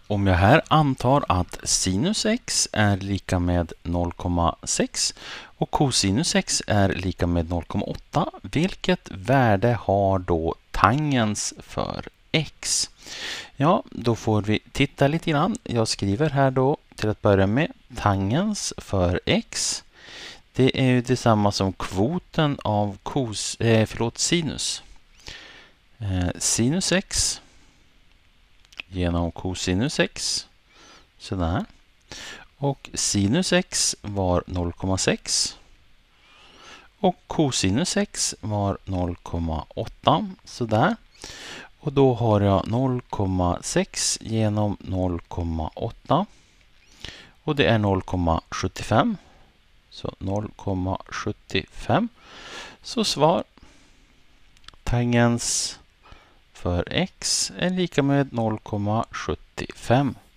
Om jag här antar att sinus x är lika med 0,6 och cosinus x är lika med 0,8, vilket värde har då tangens för x? Ja, då får vi titta lite grann. Jag skriver här då till att börja med tangens för x. Det är ju detsamma som kvoten av sinus. Sinus x genom cosinus x. Sådär. Och sinus x var 0,6. Och cosinus x var 0,8. Sådär. Och då har jag 0,6 genom 0,8. Och det är 0,75. Så 0,75. Så svar. Tangens för x är lika med 0,75.